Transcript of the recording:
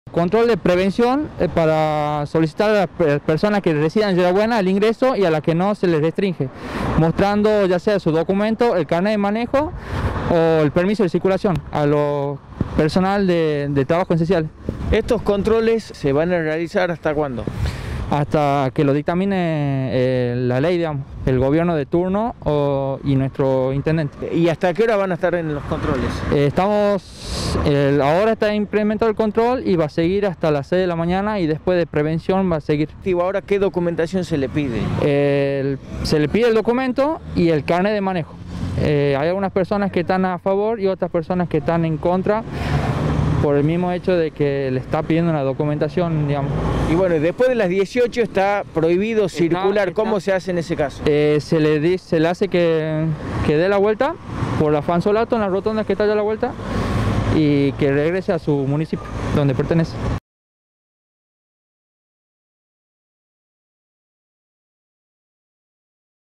Control de prevención para solicitar a las personas que residan en Yerabuena el ingreso y a las que no se les restringe, mostrando ya sea su documento, el carnet de manejo o el permiso de circulación a los personal de trabajo esencial. ¿Estos controles se van a realizar hasta cuándo? Hasta que lo dictamine la ley, digamos, el gobierno de turno y nuestro intendente. ¿Y hasta qué hora van a estar en los controles? Ahora está implementado el control y va a seguir hasta las 6 de la mañana y después de prevención va a seguir. Ahora, ¿qué documentación se le pide? Se le pide el documento y el carnet de manejo. Hay algunas personas que están a favor y otras personas que están en contra, por el mismo hecho de que le está pidiendo una documentación, digamos. Y bueno, después de las 18 está prohibido circular. ¿Cómo se hace en ese caso? Se le hace que dé la vuelta por la Fansolato, en las rotondas que está ya a la vuelta, y que regrese a su municipio, donde pertenece.